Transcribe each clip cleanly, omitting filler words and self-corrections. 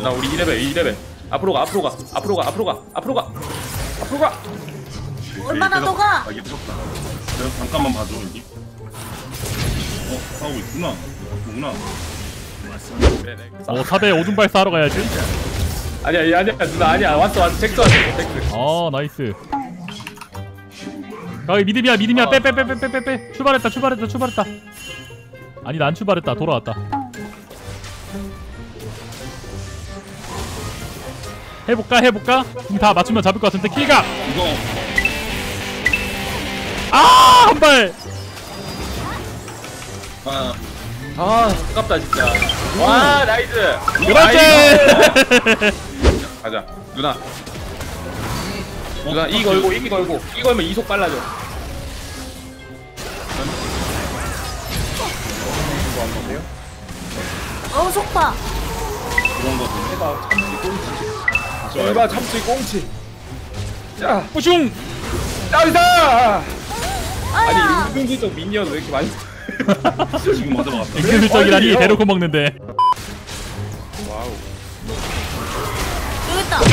나 우리 2레벨. 앞으로 가. 얼마나 더 가? 아, 이게 무섭다. 내가 잠깐만 봐줘, 여기. 하고 있구나. 뭐구나. 네네. 4대 오줌발사 하러 가야지. 아니야 누나 아니야. 왔어. 잭스 왔어. 잭스. 나이스. 거기 믿음이야. 빼. 출발했다. 아니 난 출발했다. 돌아왔다. 해볼까? 다 맞추면 잡을 것 같은데 킬각. 이거. 한 발. 아깝다 진짜. 와 나이스. 그렇지. 가자 누나 이 걸면 이속 빨라져. 속봐. 그런 거 보네. 해봐 참치 꽁치. 자 뿌슝. 나이스. 아야. 아니 은근슬쩍 미니언 왜 이렇게 많이. 지금 먼저 막았다. 익스슬쩍이라니 대놓고 먹는데. 와우. 여기 있다.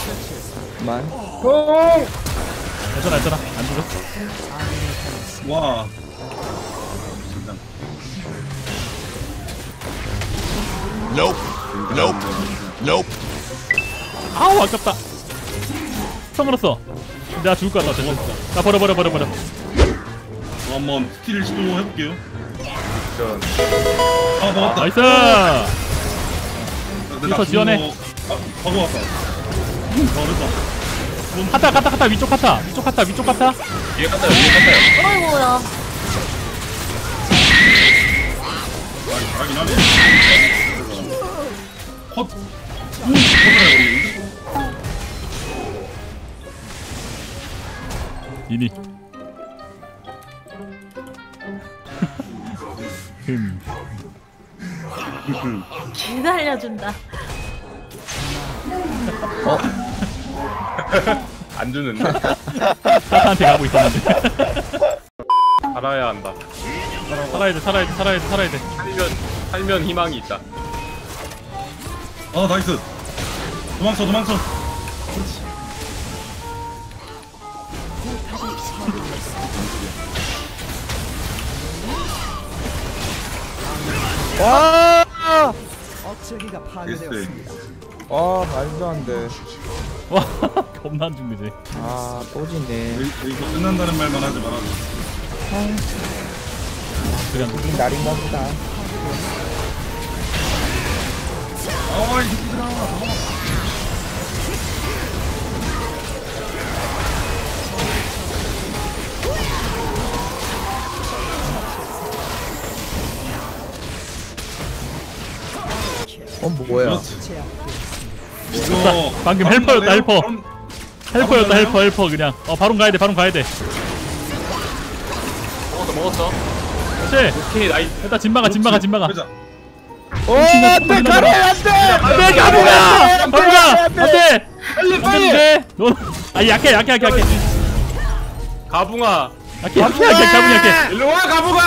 공. 괜찮아. 안 죽었어. 와. 진짜. Nope. 아우 아깝다. 성물었어. 내가 죽을 것 같다. 나 버려. 한번 스틸 시도해볼게요. 전 먹었다. 나이스. 나 지원해. 바보 왔다. 잘했다. 카타 위쪽 카타. 위에 갔다요. 어이구야. 잘하긴 하네. 컷. 이니. 기다려준다. 안 주는데. 카타한테 가고 있었는데. 살아야 한다. 살아야 돼. 살면 희망이 있다. 나이스. 도망쳐. 와! 됐어. 말도 안 돼. 와 겁나 안 죽네 쟤. 또 지네. 이거 끝난다는 말만 하지 마라. 그냥 이 날인가 보다. 이 새끼들아. 뭐야? 이거 방금 헬퍼였다 헬퍼 그냥. 바론 가야 돼. 먹었어. 그렇지. 오케이 나이스. 일단 진 막아. 그러자. 안돼 가래 안돼. 안돼 가보가 안돼. 빨리. 너 약해. 가붕아. 약해. 일로 와 가붕아.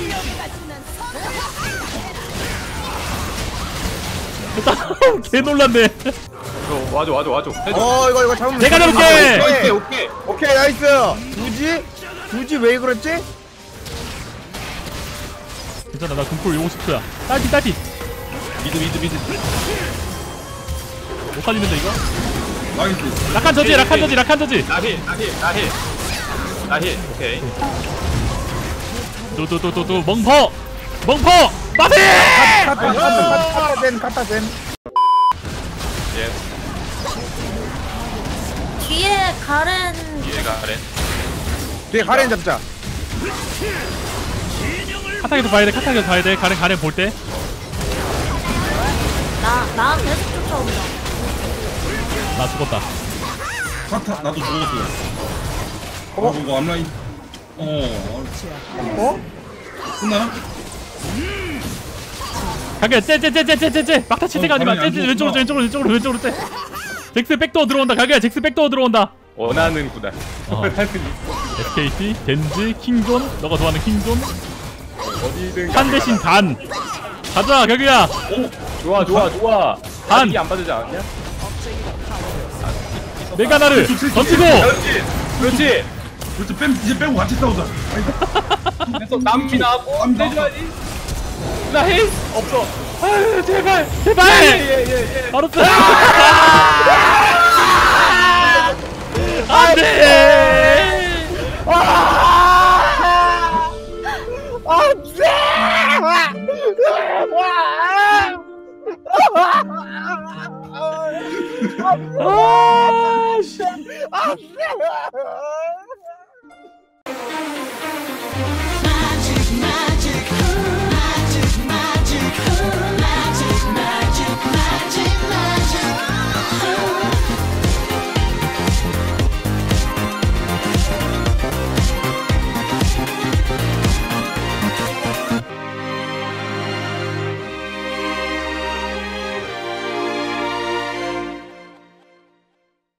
개 놀랐네. 와줘. 이거 잡으면 내가 잡을게. 오케이. 나이스. 굳이 왜 그랬지? 괜찮아 나 금풀 50초야. 딸피. 미드. 못 살리는데 이거? 나이스. 라칸 저지. 나힐. 오케이. 또 멍퍼. 빠세. 카타센. 예. 뒤에 가렌. 얘가 그래. 뒤에 가렌 잡자. 카타게도 봐야 돼. 가렌 볼 때. 나 계속 쫓아온다. 나 죽었다. 카타 나도 죽었어. 이거 앞라인. 끝나? 가게 쟤 막타 칠 때가 아니면 왼쪽으로 쟤. 잭스 백도어 들어온다. 가게 잭스 백도어 들어온다. 원하는 구단. SKT 겐지 킹존. 너가 좋아하는 킹존. 어디든 한 대신 단. 가자 가게야. 좋아. 반. 이게 안 받지 않았냐? 메가나를 던지고. 그렇지. 그렇지. 그렇지 이제 빼고 같이 싸우자. 그래서 남기나 하고 내줘야지. 나 헤이스 없어. 아유 제발. 제발. 예예예. 바로 써. 안돼. 아, 씨.